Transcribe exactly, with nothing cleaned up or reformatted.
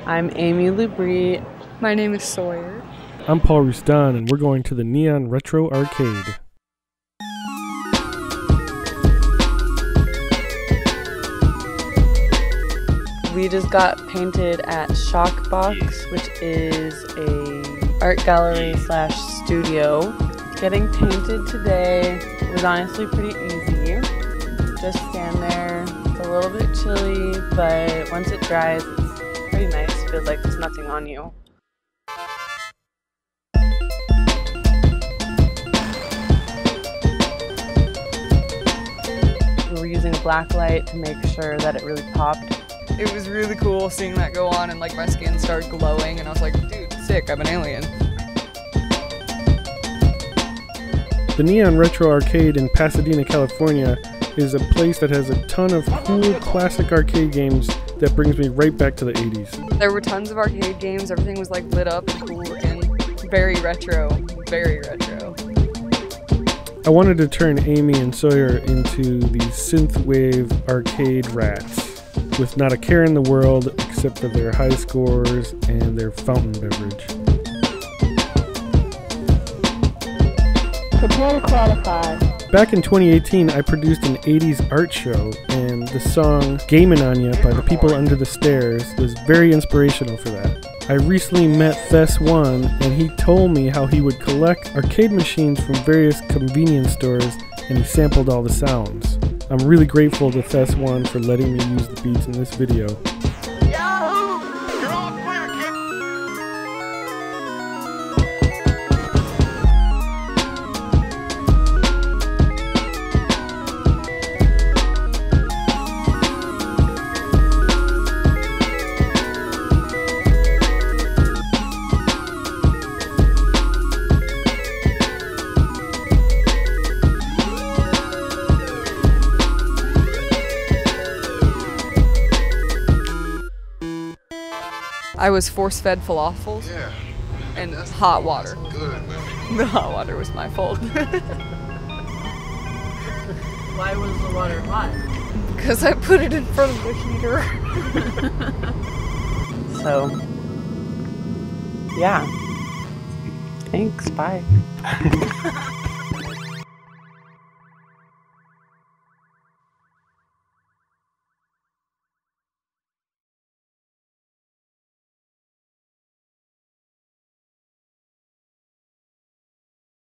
I'm Amy Labrie. My name is Sawyer. I'm Paul Roustan, and we're going to the Neon Retro Arcade. We just got painted at Shockbox, which is a art gallery slash studio. Getting painted today was honestly pretty easy. Just stand there. It's a little bit chilly, but once it dries, it's pretty nice. It feels like there's nothing on you. We were using a black light to make sure that it really popped. It was really cool seeing that go on and like my skin started glowing and I was like, dude, sick, I'm an alien. The Neon Retro Arcade in Pasadena, California is a place that has a ton of cool classic arcade games that brings me right back to the eighties. There were tons of arcade games, everything was like lit up and cool looking. Very retro, very retro. I wanted to turn Amy and Sawyer into these synthwave arcade rats, with not a care in the world except for their high scores and their fountain beverage. Prepare to qualify. Back in twenty eighteen, I produced an eighties art show, and the song Gamin by the People Under the Stairs was very inspirational for that. I recently met Thess One, and he told me how he would collect arcade machines from various convenience stores, and he sampled all the sounds. I'm really grateful to Thess One for letting me use the beats in this video. Yahoo! You're all clear, kid! I was force-fed falafels Yeah. and That's- hot water. That's good, man. The hot water was my fault. Why was the water hot? Because I put it in front of the heater. So, yeah. Thanks, bye.